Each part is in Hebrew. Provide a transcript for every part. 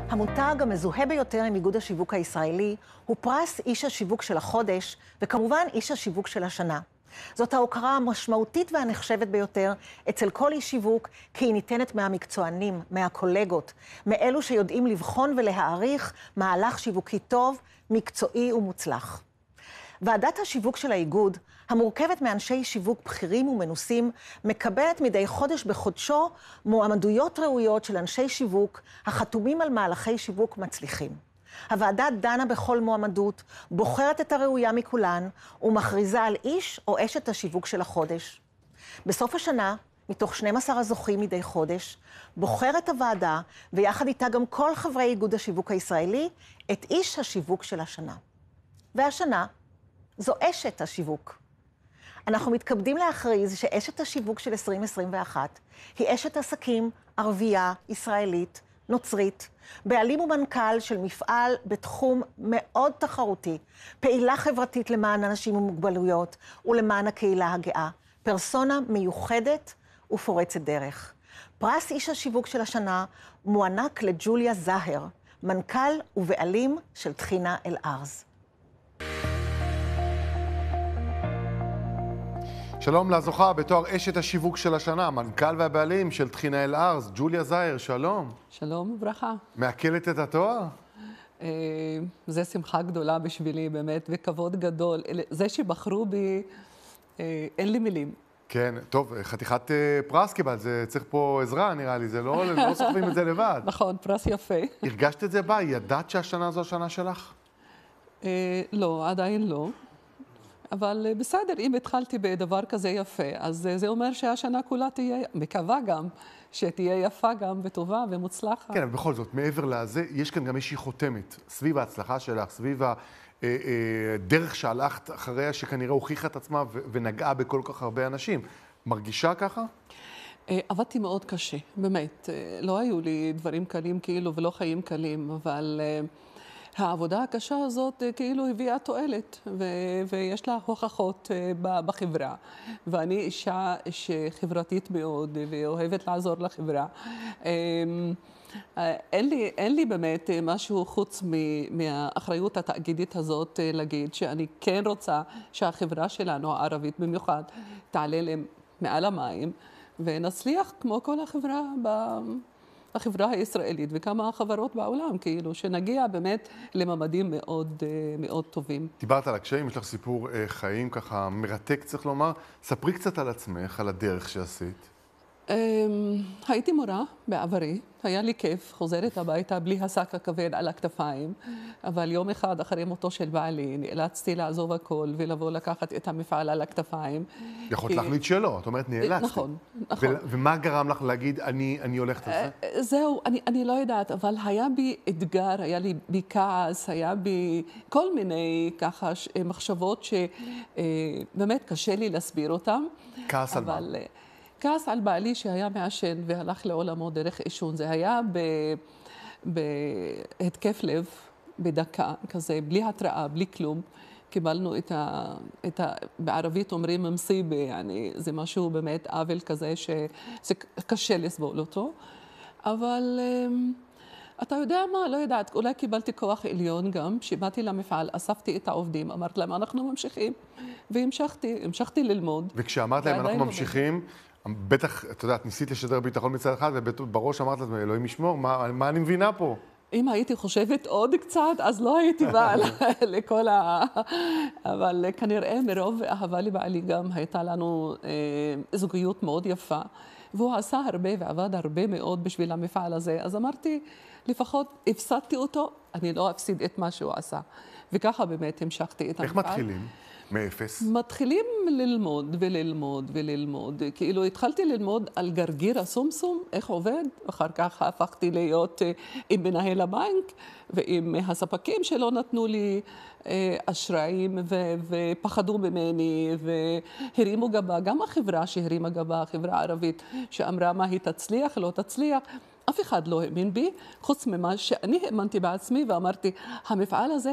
המותג המזוהה ביותר עם איגוד השיווק הישראלי הוא פרס איש השיווק של החודש, וכמובן איש השיווק של השנה. זאת ההוקרה המשמעותית והנחשבת ביותר אצל כל איש שיווק, כי היא ניתנת מהמקצוענים, מהקולגות, מאלו שיודעים לבחון ולהעריך מהלך שיווקי טוב, מקצועי ומוצלח. ועדת השיווק של האיגוד, המורכבת מאנשי שיווק בכירים ומנוסים, מקבלת מדי חודש בחודשו מועמדויות ראויות של אנשי שיווק החתומים על מהלכי שיווק מצליחים. הוועדה דנה בכל מועמדות, בוחרת את הראויה מכולן ומכריזה על איש או אשת השיווק של החודש. בסוף השנה, מתוך 12 הזוכים מדי חודש, בוחרת הוועדה, ויחד איתה גם כל חברי איגוד השיווק הישראלי, את איש השיווק של השנה. והשנה זו אשת השיווק. אנחנו מתכבדים להכריז שאשת השיווק של 2021 היא אשת עסקים ערבייה, ישראלית, נוצרית, בעלים ומנכ"ל של מפעל בתחום מאוד תחרותי, פעילה חברתית למען אנשים עם מוגבלויות ולמען הקהילה הגאה, פרסונה מיוחדת ופורצת דרך. פרס איש השיווק של השנה מוענק לג'וליה זהר, מנכ"ל ובעלים של תחינה אל-ארז. שלום לזוכה בתואר אשת השיווק של השנה, מנכ"ל והבעלים של תחינה אל-ארז, ג'וליה זהר, שלום. שלום וברכה. מעכלת את התואר? זה שמחה גדולה בשבילי באמת, וכבוד גדול. זה שבחרו בי, אין לי מילים. כן, טוב, חתיכת פרס קיבלת, זה צריך פה עזרה נראה לי, זה לא סוחבים את זה לבד. נכון, פרס יפה. הרגשת את זה בה? ידעת שהשנה זו השנה שלך? לא, עדיין לא. אבל בסדר, אם התחלתי בדבר כזה יפה, אז זה אומר שהשנה כולה תהיה, מקווה גם, שתהיה יפה גם וטובה ומוצלחת. כן, אבל בכל זאת, מעבר לזה, יש כאן גם איזושהי חותמת, סביב ההצלחה שלך, סביב הדרך שהלכת אחריה, שכנראה הוכיחה את עצמה ונגעה בכל כך הרבה אנשים. מרגישה ככה? עבדתי מאוד קשה, באמת. לא היו לי דברים קלים כאילו ולא חיים קלים, אבל העבודה הקשה הזאת כאילו הביאה תועלת, ויש לה הוכחות בחברה. ואני אישה שחברתית מאוד, ואוהבת לעזור לחברה. אין לי באמת משהו חוץ מהאחריות התאגידית הזאת להגיד, שאני כן רוצה שהחברה שלנו, הערבית במיוחד, תעלה להם מעל המים, ונצליח כמו כל החברה הישראלית וכמה חברות בעולם, כאילו, שנגיע באמת לממדים מאוד, מאוד טובים. דיברת על הקשיים, יש לך סיפור חיים ככה מרתק, צריך לומר. ספרי קצת על עצמך, על הדרך שעשית. הייתי מורה בעברי, היה לי כיף, חוזרת הביתה בלי השק הכבד על הכתפיים, אבל יום אחד אחרי מותו של בעלי נאלצתי לעזוב הכל ולבוא לקחת את המפעל על הכתפיים. יכולת להחליט שלא, את אומרת נאלצתי. נכון, נכון. ומה גרם לך להגיד, אני הולכת על זה? זהו, אני לא יודעת, אבל היה בי אתגר, היה לי כעס, היה בי כל מיני ככה מחשבות שבאמת קשה לי להסביר אותם. כעס על מה? כעס על בעלי שהיה מעשן והלך לעולמו דרך עישון. זה היה בהתקף לב, בדקה, כזה, בלי התראה, בלי כלום. קיבלנו בערבית אומרים מסיבה, זה משהו באמת עוול כזה שקשה לסבול אותו. אבל אתה יודע מה, לא יודעת, אולי קיבלתי כוח עליון גם, שבאתי למפעל, אספתי את העובדים, אמרתי להם, אנחנו ממשיכים. והמשכתי ללמוד. וכשאמרת להם, אנחנו ממשיכים, בטח, אתה יודעת, ניסית לשדר ביטחון מצד אחד, ובראש אמרת לעצמי, אלוהים ישמור, מה אני מבינה פה? אם הייתי חושבת עוד קצת, אז לא הייתי באה לכל אבל כנראה מרוב אהבה לבעלי גם הייתה לנו זוגיות מאוד יפה, והוא עשה הרבה ועבד הרבה מאוד בשביל המפעל הזה, אז אמרתי, לפחות הפסדתי אותו, אני לא אפסיד את מה שהוא עשה. וככה באמת המשכתי את המפעל. איך מתחילים? מאפס? מתחילים ללמוד וללמוד וללמוד. כאילו התחלתי ללמוד על גרגיר הסומסום, איך עובד. אחר כך הפכתי להיות עם מנהל הבנק ועם הספקים שלא נתנו לי אשראים ופחדו ממני והרימו גבה. גם החברה שהרימה גבה, החברה הערבית, שאמרה מה היא תצליח, לא תצליח. אף אחד לא האמין בי, חוץ ממה שאני האמנתי בעצמי ואמרתי, המפעל הזה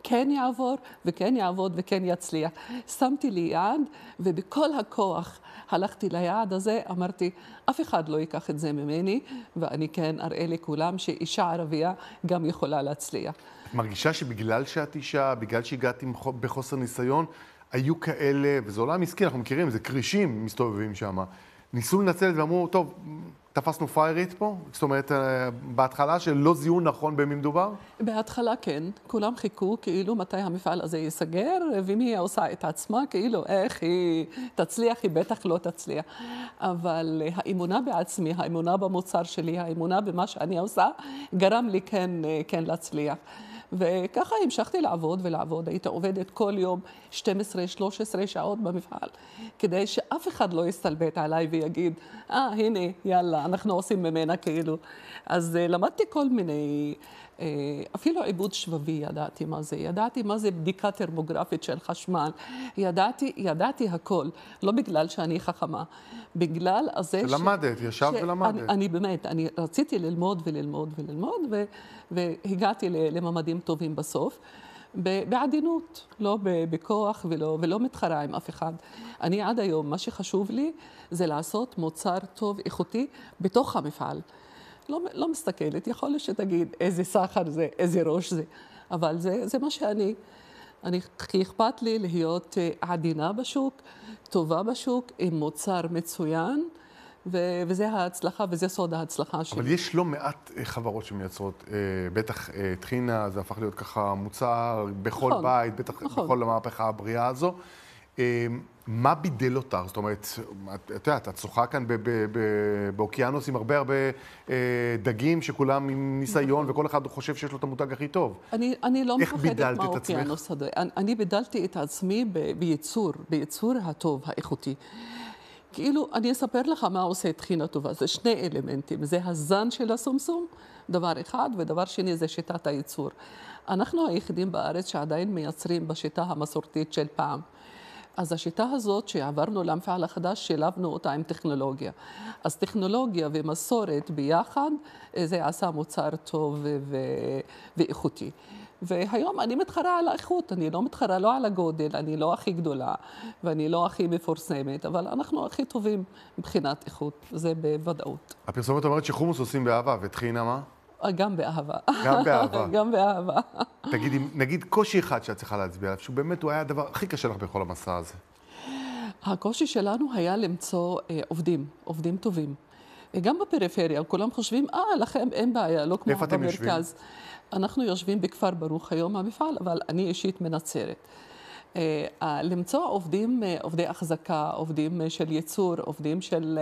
כן יעבור וכן יעבוד וכן יצליח. שמתי לי יעד, ובכל הכוח הלכתי ליעד הזה, אמרתי, אף אחד לא ייקח את זה ממני, ואני כן אראה לכולם שאישה ערבייה גם יכולה להצליח. את מרגישה שבגלל שאת אישה, בגלל שהגעת בחוסר ניסיון, היו כאלה, וזה עולם עסקי, אנחנו מכירים, זה קרישים מסתובבים שם, ניסו לנצל את זה ואמרו, טוב, תפסנו פריירית פה? זאת אומרת, בהתחלה שלא זיהו נכון במי מדובר? בהתחלה כן, כולם חיכו כאילו מתי המפעל הזה ייסגר, ומי היא עושה את עצמה, כאילו איך היא תצליח, היא בטח לא תצליח. אבל האמונה בעצמי, האמונה במוצר שלי, האמונה במה שאני עושה, גרם לי כן להצליח. וככה המשכתי לעבוד ולעבוד. הייתי עובדת כל יום 12-13 שעות במפעל, כדי שאף אחד לא יסתלבט עליי ויגיד, הנה, יאללה, אנחנו עושים ממנה כאילו. אז למדתי כל מיני, אפילו עיבוד שבבי ידעתי מה זה. ידעתי מה זה בדיקה טרמוגרפית של חשמל. ידעתי הכל, לא בגלל שאני חכמה, בגלל הזה שלמדת, ישבת ולמדת. אני באמת, אני רציתי ללמוד וללמוד וללמוד, והגעתי לממדים טובים בסוף, בעדינות, לא בכוח ולא מתחרה עם אף אחד. אני עד היום, מה שחשוב לי זה לעשות מוצר טוב, איכותי, בתוך המפעל. לא מסתכלת, יכול להיות שתגיד איזה סחר זה, איזה ראש זה, אבל זה מה שאני. כי אכפת לי להיות עדינה בשוק, טובה בשוק, עם מוצר מצוין, וזה ההצלחה, וזה סוד ההצלחה שלי. אבל יש לא מעט חברות שמייצרות, בטח טחינה, זה הפך להיות ככה מוצר בכל בית, בטח בכל המהפכה הבריאה הזו. מה בידל אותך? זאת אומרת, את יודעת, את שוחה כאן באוקיינוס עם הרבה דגים שכולם עם ניסיון, וכל אחד חושב שיש לו את המותג הכי טוב. אני לא איך מפחדת בידלת את מהאוקיינוס הזה. אני בידלתי את עצמי ביצור הטוב, האיכותי. כאילו, אני אספר לך מה עושה טחינה טובה. זה שני אלמנטים. זה הזן של הסומסום, דבר אחד, ודבר שני זה שיטת הייצור. אנחנו היחידים בארץ שעדיין מייצרים בשיטה המסורתית של פעם. אז השיטה הזאת שעברנו למפעל החדש, שילבנו אותה עם טכנולוגיה. אז טכנולוגיה ומסורת ביחד, זה עשה מוצר טוב ואיכותי. והיום אני מתחרה על האיכות, אני לא מתחרה לא על הגודל, אני לא הכי גדולה ואני לא הכי מפורסמת, אבל אנחנו הכי טובים מבחינת איכות, זה בוודאות. הפרסומת אומרת שחומוס עושים באהבה, וטחינה מה? גם באהבה. גם באהבה. גם באהבה. תגידי, נגיד קושי אחד שאת צריכה להצביע עליו, שהוא באמת הוא היה הדבר הכי קשה לך בכל המסע הזה. הקושי שלנו היה למצוא עובדים טובים. גם בפריפריה, כולם חושבים, לכם אין בעיה, לא כמו במרכז. איפה אתם יושבים? אנחנו יושבים בכפר ברוך היום המפעל, אבל אני אישית מנצרת. למצוא עובדי החזקה, עובדים של ייצור, עובדים של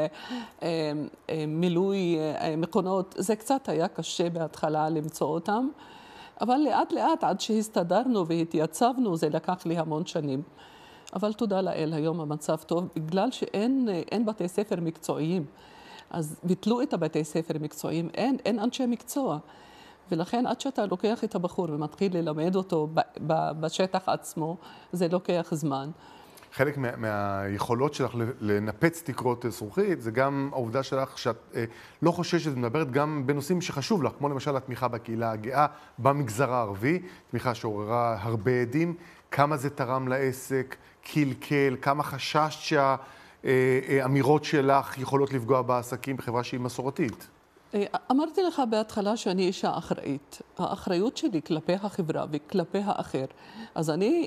מילוי מכונות, זה קצת היה קשה בהתחלה למצוא אותם, אבל לאט לאט עד שהסתדרנו והתייצבנו, זה לקח לי המון שנים. אבל תודה לאל, היום המצב טוב, בגלל שאין בתי ספר מקצועיים. אז ביטלו את הבתי ספר מקצועיים, אין אנשי מקצוע. ולכן עד שאתה לוקח את הבחור ומתחיל ללמד אותו בשטח עצמו, זה לוקח זמן. חלק מהיכולות שלך לנפץ תקרות זכוכית, זה גם העובדה שלך שאת לא חוששת ומדברת גם בנושאים שחשוב לך, כמו למשל התמיכה בקהילה הגאה במגזר הערבי, תמיכה שעוררה הרבה עדים, כמה זה תרם לעסק, קלקל, כמה חששת שהאמירות שלך יכולות לפגוע בעסקים בחברה שהיא מסורתית. אמרתי לך בהתחלה שאני אישה אחראית. האחריות שלי כלפי החברה וכלפי האחר. אז אני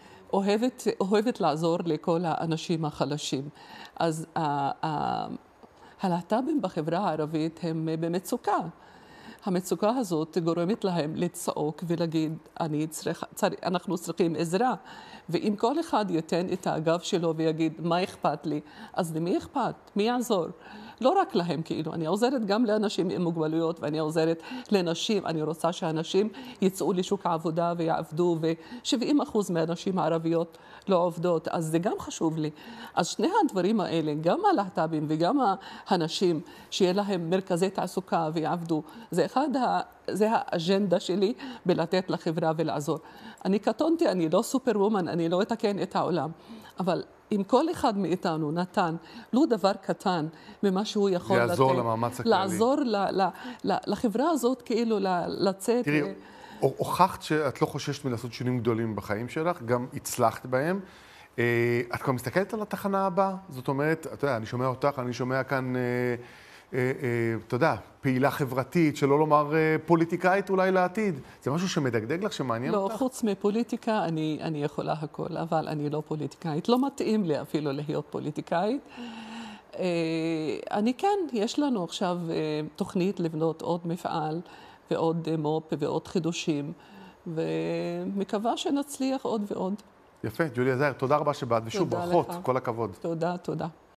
אוהבת לעזור לכל האנשים החלשים. אז הלהט"בים בחברה הערבית הם במצוקה. המצוקה הזאת גורמת להם לצעוק ולהגיד, אנחנו צריכים עזרה. ואם כל אחד ייתן את הגב שלו ויגיד, מה אכפת לי? אז למי אכפת? מי יעזור? לא רק להם, כאילו, אני עוזרת גם לאנשים עם מוגבלויות, ואני עוזרת לנשים. אני רוצה שאנשים יצאו לשוק העבודה ויעבדו, ו70% מהנשים הערביות לא עובדות, אז זה גם חשוב לי. אז שני הדברים האלה, גם הלהט"בים וגם הנשים, שיהיה להם מרכזי תעסוקה ויעבדו, זה האג'נדה שלי בלתת לחברה ולעזור. אני קטונתי, אני לא סופר וומן, אני לא אתקן את העולם, אבל אם כל אחד מאיתנו נתן לו דבר קטן ממה שהוא יכול לתת, יעזור למאמץ הכללי. לעזור לחברה הזאת כאילו לצאת. תראי, הוכחת שאת לא חוששת מלעשות שינויים גדולים בחיים שלך, גם הצלחת בהם. את כבר מסתכלת על התחנה הבאה? זאת אומרת, אתה יודע, אני שומע אותך, אני שומע כאן, אתה יודע, פעילה חברתית, שלא לומר פוליטיקאית אולי לעתיד. זה משהו שמדגדג לך, שמעניין אותך? לא, חוץ מפוליטיקה, אני יכולה הכל, אבל אני לא פוליטיקאית. לא מתאים לי אפילו להיות פוליטיקאית. אני כן, יש לנו עכשיו תוכנית לבנות עוד מפעל ועוד מו"פ ועוד חידושים, ומקווה שנצליח עוד ועוד. יפה, ג'וליה זהר, תודה רבה שבאת, ושוב, תודה ברכות, לך. כל הכבוד. תודה, תודה.